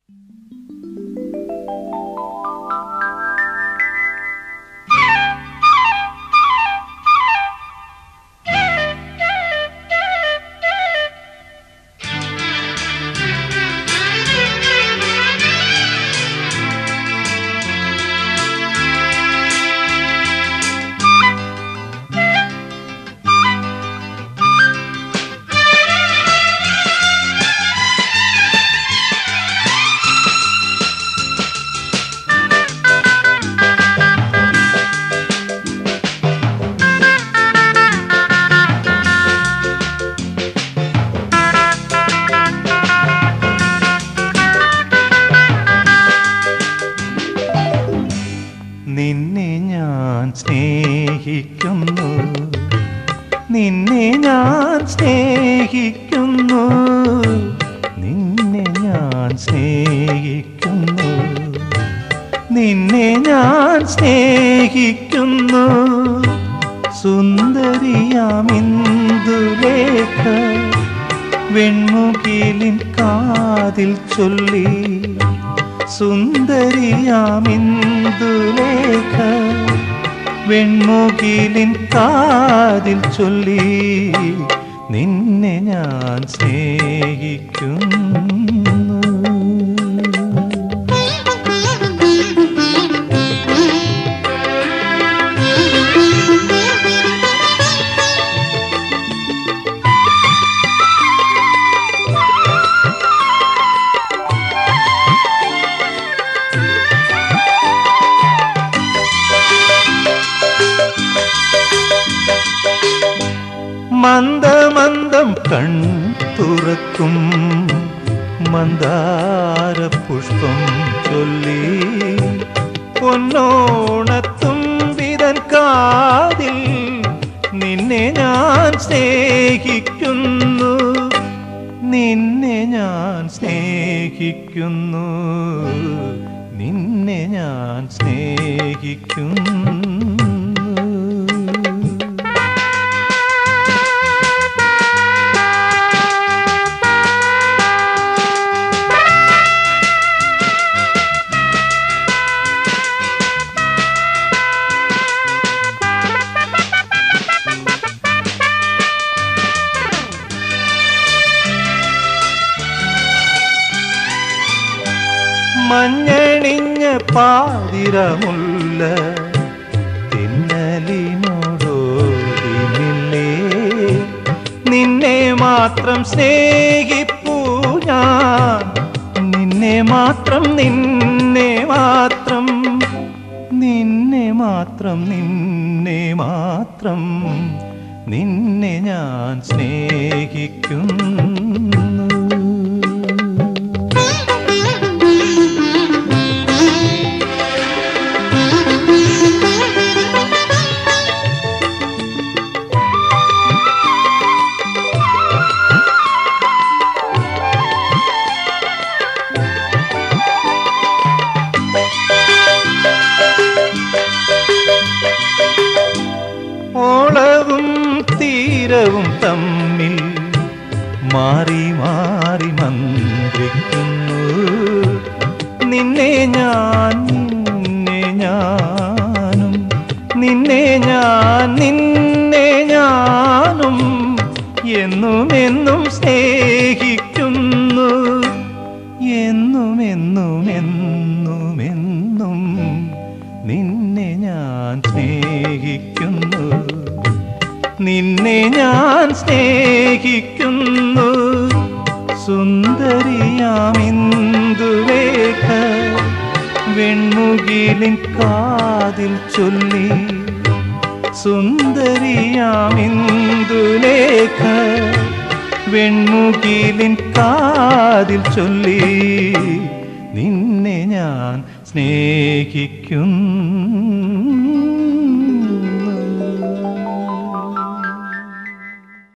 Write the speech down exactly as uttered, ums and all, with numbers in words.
നിന്നെ ഞാൻ സ്നേഹിക്കുന്നു, നിന്നെ ഞാൻ സ്നേഹിക്കുന്നു, നിന്നെ ഞാൻ സ്നേഹിക്കുന്നു, നിന്നെ ഞാൻ സ്നേഹിക്കുന്നു. സുന്ദരിയാമിന്ദുലേഖ വെൺമുകിലിൻ കാതിൽ ചൊല്ലി, സുന്ദരിയാമിന്ദുലേഖ വെൺമുകിലിൻ കാതിൽ ചൊല്ലി, നിന്നെ ഞാൻ സ്നേഹിക്കുന്നു. മന്ദമന്ദം കൺ തുറക്കും മന്ദാര പുഷ്പം ചൊല്ലി, പൊന്നോണത്തുമ്പിതൻ കാതിൽ നിന്നെ ഞാൻ സ്നേഹിക്കുന്നു, നിന്നെ ഞാൻ സ്നേഹിക്കുന്നു, നിന്നെ ഞാൻ സ്നേഹിക്കുന്നു. മഞ്ഞണിഞ്ഞ പാതിരമുല്ല തിന്നലിനോടോടിമില്ലേ, നിന്നെ മാത്രം സ്നേഹിപ്പൂ ഞാൻ, നിന്നെ മാത്രം, നിന്നെ മാത്രം, നിന്നെ മാത്രം, നിന്നെ മാത്രം, നിന്നെ ഞാൻ സ്നേഹിക്കുന്നു. ഓളവും തീരവും തമ്മിൽ മാറി മാറി മന്ത്രിക്കുന്നു, നിന്നെ ഞാൻ, നിന്നെ ഞാനും, നിന്നെ ഞാൻ, നിന്നെ ഞാനും എന്നും എന്നും സ്നേഹിക്കുന്നു, എന്നും എന്നും എന്നും എന്നും നിന്നെ ഞാൻ സ്നേഹിക്കുന്നു, നിന്നെ ഞാൻ സ്നേഹിക്കുന്നു. സുന്ദരിയാമിന്ദുലേഖ വെൺമുകിലിൻ കാതിൽ ചൊല്ലി, സുന്ദരിയാമിന്ദുലേഖ വെൺമുകിലിൻ കാതിൽ ചൊല്ലി, നിന്നെ ഞാൻ സ്നേഹിക്കുന്നു.